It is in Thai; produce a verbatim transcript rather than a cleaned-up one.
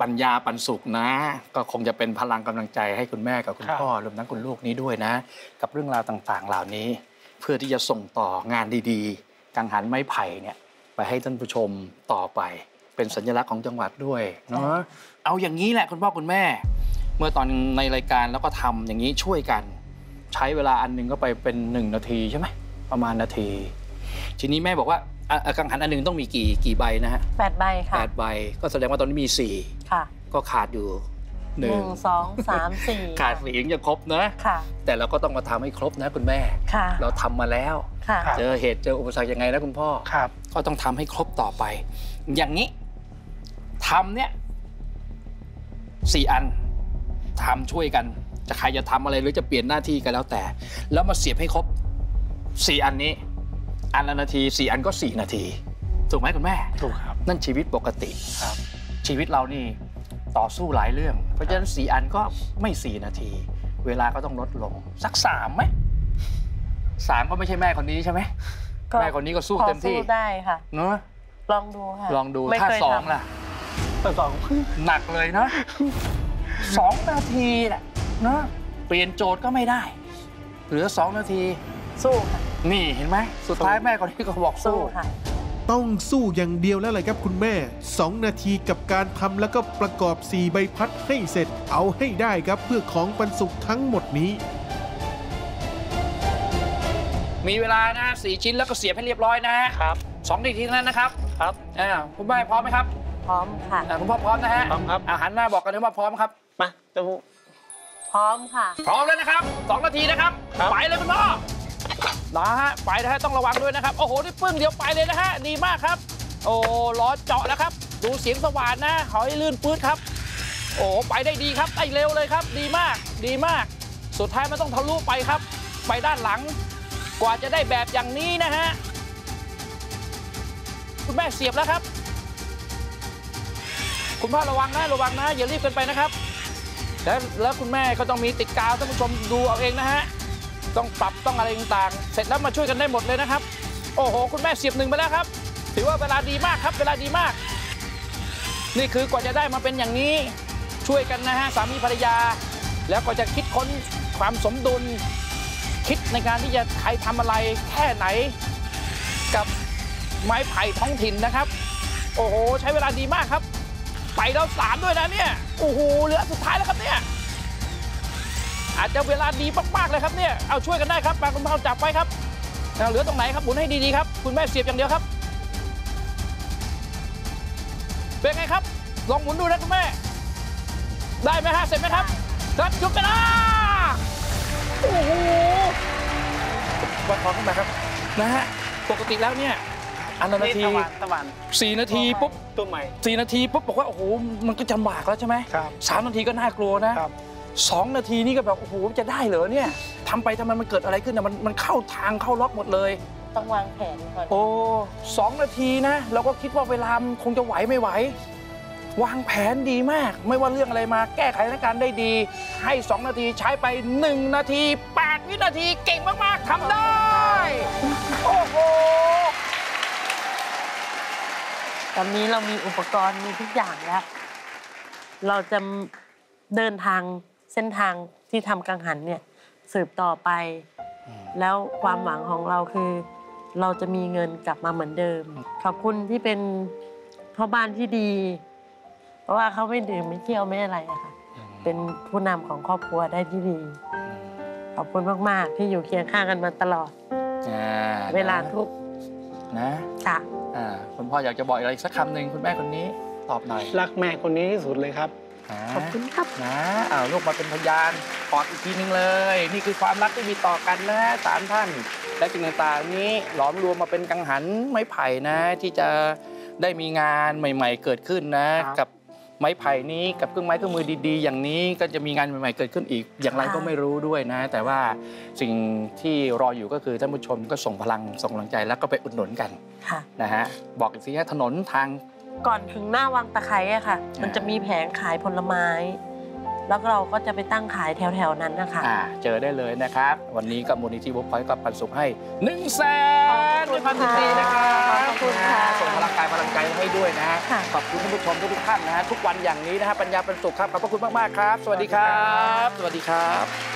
ปัญญาปันสุขนะก็คงจะเป็นพลังกำลังใจให้คุณแม่กับคุณพ่อรวมทั้งคุณลูกนี้ด้วยนะกับเรื่องราวต่างๆเหล่านี้เพื่อที่จะส่งต่องานดีๆกังหันไม้ไผ่เนี่ยไปให้ท่านผู้ชมต่อไปเป็นสัญลักษณ์ของจังหวัดด้วยเนาะเอาอย่างนี้แหละคุณพ่อคุณแม่เมื่อตอนในรายการแล้วก็ทำอย่างนี้ช่วยกันใช้เวลาอันนึงก็ไปเป็นหนึ่งนาทีใช่ไหมประมาณนาทีทีนี้แม่บอกว่ากังหันอันนึงต้องมีกี่กี่ใบนะฮะแปดใบค่ะแปดใบก็แสดงว่าตอนนี้มีสี่ค่ะก็ขาดอยู่หนึ่งสองสามสี่ขาดสี่ยังจะครบนะค่ะแต่เราก็ต้องมาทำให้ครบนะคุณแม่ค่ะเราทำมาแล้วค่ะเจอเหตุเจออุปสรรคยังไงนะคุณพ่อครับก็ต้องทำให้ครบต่อไปอย่างนี้ทำเนี่ยสี่อันทำช่วยกันจะใครจะทำอะไรหรือจะเปลี่ยนหน้าที่กันแล้วแต่แล้วมาเสียบให้ครบสี่อันนี้อันละนาทีสี่อันก็สี่นาทีถูกไหมคุณแม่ถูกครับนั่นชีวิตปกติครับชีวิตเรานี่ต่อสู้หลายเรื่องเพราะฉะนั้นสี่อันก็ไม่สี่นาทีเวลาก็ต้องลดลงสักสามไหมสามก็ไม่ใช่แม่คนนี้ใช่ไหมแม่คนนี้ก็สู้เต็มที่ได้ค่ะเนอะลองดูค่ะลองดูถ้าสองล่ะถ้าสองหนักเลยนะสองนาทีแหละนะเปลี่ยนโจทย์ก็ไม่ได้เหลือสองนาทีสู้ค่ะนี่เห็นไหมสุดท้ายแม่คนนี้ก็บอกสู้ค่ะต้องสู้อย่างเดียวแล้วเลยครับคุณแม่สองนาทีกับการทำแล้วก็ประกอบสี่ใบพัดให้เสร็จเอาให้ได้ครับเพื่อของปันสุขทั้งหมดนี้มีเวลานะสี่ชิ้นแล้วก็เสียบให้เรียบร้อยนะครับสองนาทีนั้นนะครับครับอ่าคุณแม่พร้อมไหมครับพร้อมค่ะคุณพ่อพร้อมนะฮะพร้อมครับอาหารหน้าบอกกันเลยว่าพร้อมครับมาจะพร้อมค่ะพร้อมแล้วนะครับสองนาทีนะครับไปเลยคุณพ่อนะฮะไปนะฮะต้องระวังด้วยนะครับโอ้โหนี่ปึ้งเดียวไปเลยนะฮะดีมากครับโอ้ล้อเจาะแล้วครับดูเสียงสว่านนะหอยลื่นปื๊ดครับโอ้ไปได้ดีครับได้เร็วเลยครับดีมากดีมากสุดท้ายมันต้องทะลุไปครับไปด้านหลังกว่าจะได้แบบอย่างนี้นะฮะคุณแม่เสียบแล้วครับคุณพ่อระวังนะระวังนะอย่ารีบเกินไปนะครับแล้วแล้วคุณแม่ก็ต้องมีติดกาวท่านผู้ชมดูเอาเองนะฮะต้องปรับต้องอะไรต่างๆเสร็จแล้วมาช่วยกันได้หมดเลยนะครับโอ้โหคุณแม่เสียบหนึ่งไปแล้วครับถือว่าเวลาดีมากครับเวลาดีมากนี่คือกว่าจะได้มาเป็นอย่างนี้ช่วยกันนะฮะสามีภรรยาแล้วก็จะคิดค้นความสมดุลคิดในการที่จะใครทำอะไรแค่ไหนกับไม้ไผ่ท้องถิ่นนะครับโอ้โหใช้เวลาดีมากครับไปแล้วสามด้วยนะเนี่ยโอ้โหเหลือสุดท้ายแล้วครับเนี่ยอาจจะเวลาดีมากๆเลยครับเนี่ยเอาช่วยกันได้ครับมาคุณพ่อจับไว้ครับเหลือตรงไหนครับหมุนให้ดีๆครับคุณแม่เสียบอย่างเดียวครับเป็นไงครับลองหมุนดูนะคุณแม่ได้ไหมฮะเสร็จไหมครับครับหยุดไปละโอ้โหวัดท้องขึ้นมาครับนะฮะปกติแล้วเนี่ยอันละนาทีสี่นาทีปุ๊บตัวใหม่สี่นาทีปุ๊บบอกว่าโอ้โหมันก็จะลำบากแล้วใช่ไหมสามนาทีก็น่ากลัวนะสองนาทีนี่ก็แบบโอ้โหจะได้เหรอเนี่ยทำไปทำไมมันเกิดอะไรขึ้นเนี่ยมันมันเข้าทางเข้าล็อกหมดเลยต้องวางแผนก่อนโอ้สองนาทีนะเราก็คิดว่าเวลาคงจะไหวไม่ไหววางแผนดีมากไม่ว่าเรื่องอะไรมาแก้ไขสถานการณ์ได้ดีให้สองนาทีใช้ไปหนึ่งนาทีแปดวินาทีเก่งมากๆทำได้โอ้โหตอนนี้เรามีอุปกรณ์มีทุกอย่างแล้วเราจะเดินทางเส้นทางที่ทำกังหันเนี่ยสืบต่อไปแล้วความหวังของเราคือเราจะมีเงินกลับมาเหมือนเดิมขอบคุณที่เป็นพ่อบ้านที่ดีเพราะว่าเขาไม่ดื่มไม่เที่ยวไม่อะไรอะค่ะเป็นผู้นำของครอบครัวได้ที่ดีขอบคุณมากๆที่อยู่เคียงข้างกันมาตลอดเวลาทุกนะค่ะคุณพ่ออยากจะบอกอะไรสักคำหนึ่งคุณแม่คนนี้ตอบหน่อยรักแม่คนนี้ที่สุดเลยครับขอบคุณครับนะอ้าวลูกมาเป็นพยานกอดอีกทีนึงเลยนี่คือความรักที่มีต่อกันนะสามท่านและสิ่งต่างๆนี้หลอมรวมมาเป็นกังหันไม้ไผ่นะที่จะได้มีงานใหม่ๆเกิดขึ้นนะกับไม้ไผ่นี้กับเครื่องไม้เครื่องมือดีๆอย่างนี้ก็จะมีงานใหม่ๆเกิดขึ้นอีกอย่างไรก็ไม่รู้ด้วยนะแต่ว่าสิ่งที่รออยู่ก็คือท่านผู้ชมก็ส่งพลังส่งกำลังใจแล้วก็ไปอุดหนุนกันนะฮะบอกอีกทีว่าถนนทางก่อนถึงหน้าวังตะไคร้อะค่ะมันจะมีแผงขายผลไม้แล้วเราก็จะไปตั้งขายแถวๆนั้นนะคะอ่าเจอได้เลยนะครับ วันนี้กับมูลนิธิเวิร์คพอยต์ก็ปันสุขให้หนึ่งแสนด้วยความยินดีนะครับขอบคุณค่ะส่งพลังกายพลังใจให้ด้วยนะฮะค่ะขอบคุณท่านผู้ชมทุกๆท่านนะฮะทุกวันอย่างนี้นะฮะปัญญาปันสุขครับขอบพระคุณมากๆครับ สวัสดีครับ สวัสดีครับ